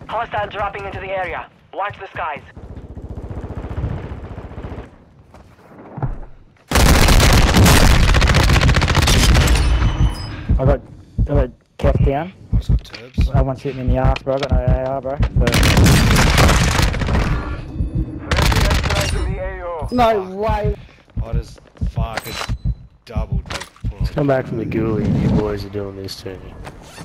Hostile dropping into the area. Watch the skies. I got capped down. I just got turbs. I want shooting in the arse, bro. I got no AR, bro. So. No way. I just fuck it's doubled. Come back from the ghoulie and you boys are doing this to me.